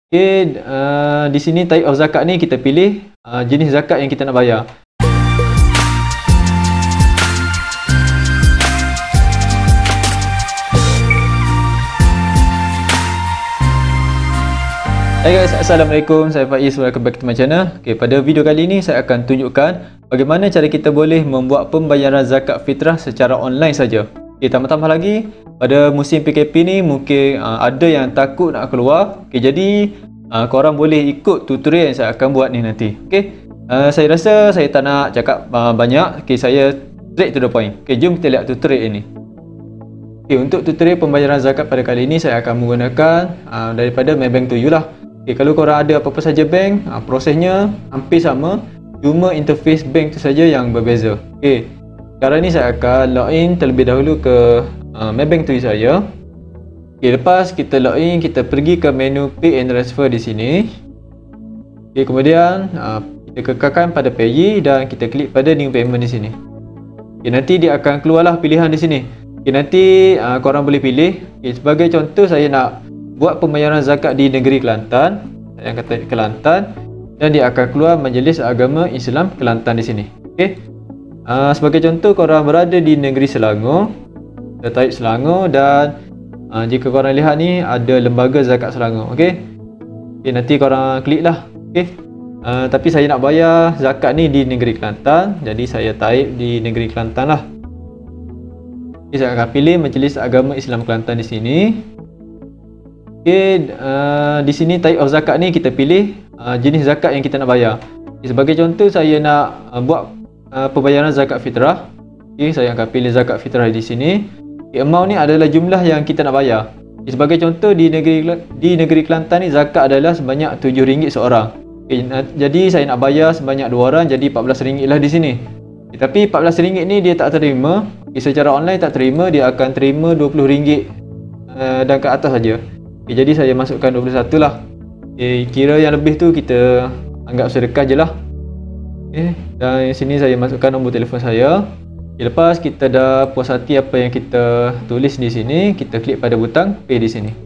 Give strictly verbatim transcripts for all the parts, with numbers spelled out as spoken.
Okay, uh, di sini type of zakat ni kita pilih uh, jenis zakat yang kita nak bayar. Hai guys, Assalamualaikum, saya Faiz, welcome back to my channel. Okay, pada video kali ini saya akan tunjukkan bagaimana cara kita boleh membuat pembayaran zakat fitrah secara online saja. Okay, tambah-tambah lagi, pada musim P K P ni mungkin uh, ada yang takut nak keluar. Okay, jadi uh, korang boleh ikut tutorial yang saya akan buat ni nanti. Okay, uh, saya rasa saya tak nak cakap uh, banyak. Okay, saya straight to the point. Okay, jom kita lihat tutorial ini. Okay, untuk tutorial pembayaran zakat pada kali ini saya akan menggunakan uh, daripada Maybank to You lah. Okay, kalau korang ada apa-apa saja bank, uh, prosesnya hampir sama, cuma interface bank tu saja yang berbeza. Okay, sekarang ni saya akan login terlebih dahulu ke uh, Maybank to You saya. Okay, lepas kita login, kita pergi ke menu Pay and Transfer di sini. Okay, kemudian uh, kita kekalkan pada Payee dan kita klik pada New Payment di sini. Okay, nanti dia akan keluarlah pilihan di sini. Okay, nanti uh, korang boleh pilih. Okay, sebagai contoh, saya nak buat pembayaran zakat di negeri Kelantan. Saya akan type Kelantan dan dia akan keluar Majlis Agama Islam Kelantan di sini. Okay. Uh, sebagai contoh, korang berada di negeri Selangor, kita type Selangor dan uh, jika korang lihat ni ada lembaga zakat Selangor. Okay. Okay, nanti korang klik lah. Okay. Uh, tapi saya nak bayar zakat ni di negeri Kelantan, jadi saya type di negeri Kelantan lah. Okay, saya akan pilih Majlis Agama Islam Kelantan di sini. Okay, uh, di sini type of zakat ni kita pilih uh, jenis zakat yang kita nak bayar. Okay, sebagai contoh, saya nak uh, buat Uh, pembayaran zakat fitrah. Okay, saya akan pilih zakat fitrah di sini. Okay, amount ni adalah jumlah yang kita nak bayar. Okay, sebagai contoh, di negeri di negeri Kelantan ni zakat adalah sebanyak tujuh ringgit seorang. Okay, jadi saya nak bayar sebanyak dua orang, jadi empat belas ringgit lah di sini. Okay, tapi empat belas ringgit ni dia tak terima. Okay, secara online tak terima, dia akan terima dua puluh ringgit uh, dan ke atas saja. Okay, jadi saya masukkan dua puluh satu lah. Okay, kira yang lebih tu kita anggap sedekah je lah. Okay, dan di sini saya masukkan nombor telefon saya. Okay, lepas kita dah puas hati apa yang kita tulis di sini, kita klik pada butang pay di sini.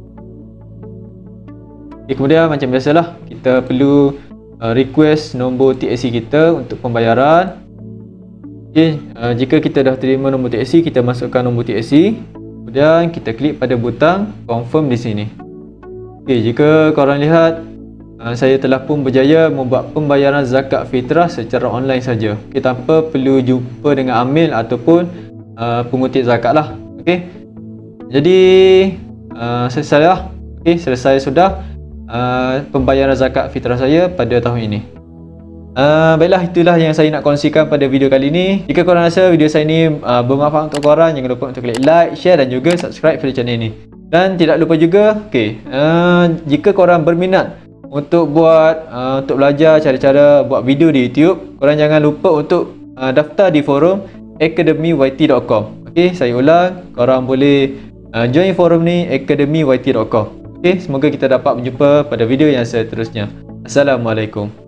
Okay, kemudian macam biasalah, kita perlu uh, request nombor T X C kita untuk pembayaran. Okay, uh, jika kita dah terima nombor T X C, kita masukkan nombor T X C. Kemudian kita klik pada butang confirm di sini. Okay, jika korang lihat, Uh, saya telah pun berjaya membuat pembayaran zakat fitrah secara online saja. Okay, tanpa perlu jumpa dengan amil ataupun uh, pengutip zakat lah. Okay. Jadi uh, selesai lah. Okay, selesai sudah uh, pembayaran zakat fitrah saya pada tahun ini. Uh, baiklah, itulah yang saya nak kongsikan pada video kali ini. Jika korang rasa video saya ini uh, bermanfaat untuk korang, jangan lupa untuk klik like, share dan juga subscribe pada channel ini. Dan tidak lupa juga, okay, uh, jika korang berminat untuk buat uh, untuk belajar cara-cara buat video di YouTube, korang jangan lupa untuk uh, daftar di forum academy y t dot com. Okey, saya ulang, korang boleh uh, join forum ni academy y t dot com. Okey, semoga kita dapat berjumpa pada video yang seterusnya. Assalamualaikum.